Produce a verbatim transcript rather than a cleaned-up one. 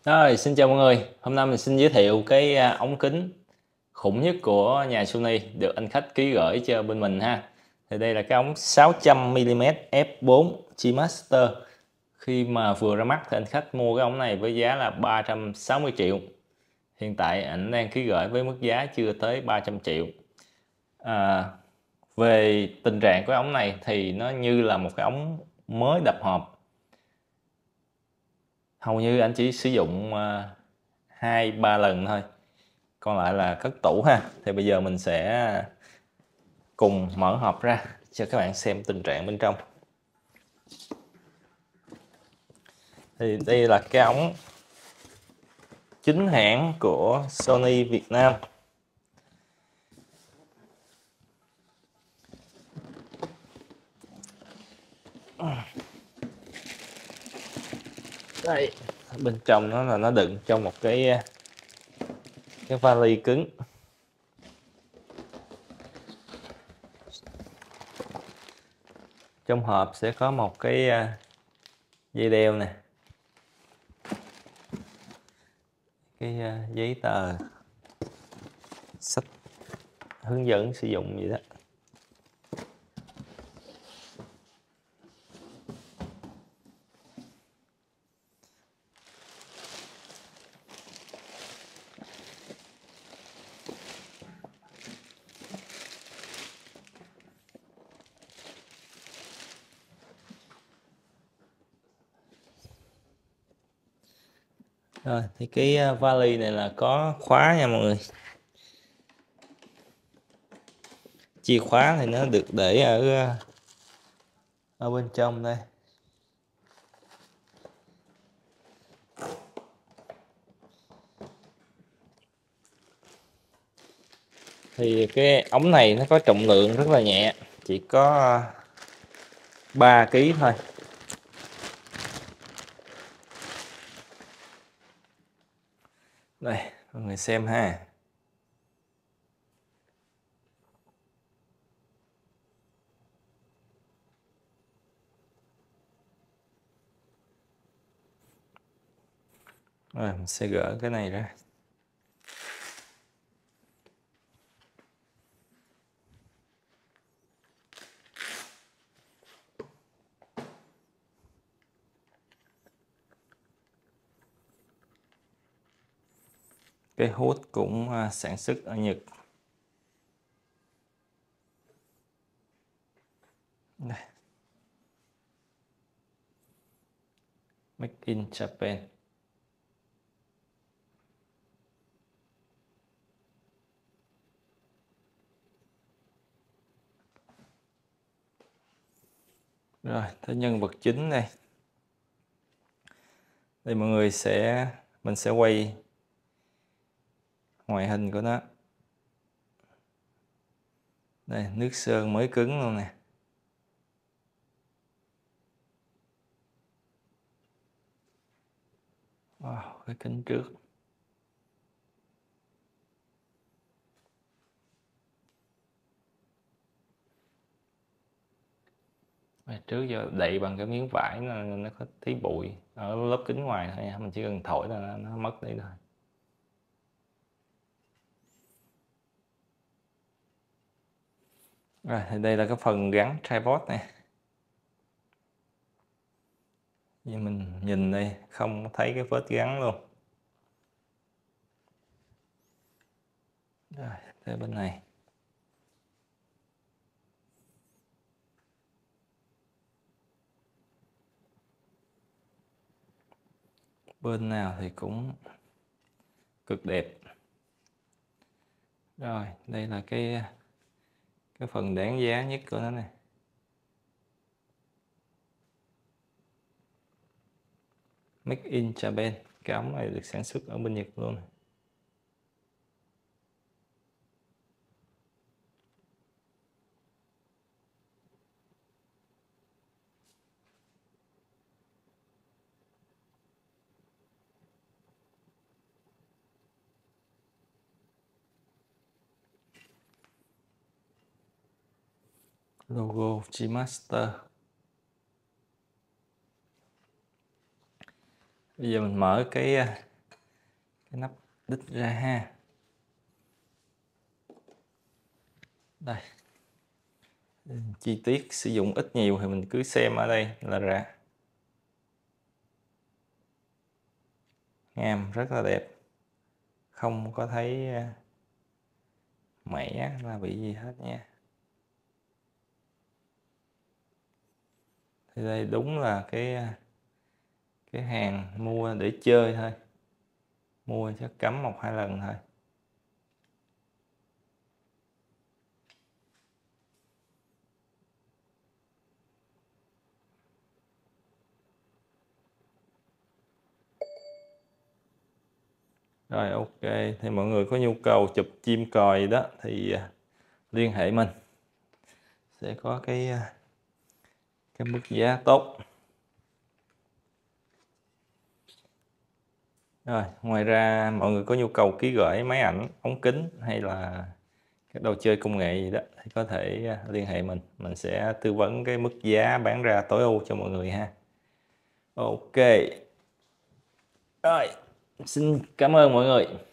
Rồi, xin chào mọi người. Hôm nay mình xin giới thiệu cái à, ống kính khủng nhất của nhà Sony được anh khách ký gửi cho bên mình ha. Thì đây là cái ống sáu trăm mi li mét ép bốn G Master. Khi mà vừa ra mắt thì anh khách mua cái ống này với giá là ba trăm sáu mươi triệu. Hiện tại anh đang ký gửi với mức giá chưa tới ba trăm triệu. À, về tình trạng của ống này thì nó như là một cái ống mới đập hộp. Hầu như anh chỉ sử dụng hai ba lần thôi, còn lại là cất tủ ha. Thì bây giờ mình sẽ cùng mở hộp ra cho các bạn xem tình trạng bên trong. Thì đây là cái ống chính hãng của Sony Việt Nam. Đây, bên trong nó là nó đựng trong một cái cái vali cứng. Trong hộp sẽ có một cái dây đeo nè, cái giấy tờ, sách hướng dẫn sử dụng gì đó. Rồi thì cái vali này là có khóa nha mọi người. Chìa khóa thì nó được để ở ở bên trong đây. Thì cái ống này nó có trọng lượng rất là nhẹ, chỉ có ba ký thôi. Đây, mọi người xem ha. Rồi mình sẽ gỡ cái này ra. Cái hút cũng sản xuất ở Nhật. Đây. Make in Japan. Rồi, tới nhân vật chính đây. Đây mọi người sẽ mình sẽ quay ngoại hình của nó. Đây, nước sơn mới cứng luôn nè. Wow, cái kính trước. Trước giờ đậy bằng cái miếng vải nên nó có tí bụi ở lớp kính ngoài thôi nha, mình chỉ cần thổi là nó, nó mất đi thôi. Rồi thì đây là cái phần gắn tripod này. Như mình nhìn đây không thấy cái vết gắn luôn. Rồi tới bên này. Bên nào thì cũng cực đẹp. Rồi đây là cái cái phần đáng giá nhất của nó này. Make in Japan. Cái ống này được sản xuất ở bên Nhật luôn. Logo G Master. Bây giờ mình mở cái cái nắp đít ra ha. Đây, chi tiết sử dụng ít nhiều thì mình cứ xem ở đây là ra. Ngàm rất là đẹp, không có thấy mẻ là bị gì hết nha. Thì đây đúng là cái cái hàng mua để chơi thôi, mua chắc cắm một hai lần thôi. Rồi ok, thì mọi người có nhu cầu chụp chim còi đó thì liên hệ mình, sẽ có cái cái mức giá tốt. Rồi ngoài ra mọi người có nhu cầu ký gửi máy ảnh, ống kính hay là các đồ chơi công nghệ gì đó thì có thể liên hệ mình, mình sẽ tư vấn cái mức giá bán ra tối ưu cho mọi người ha. Ok, rồi xin cảm ơn mọi người.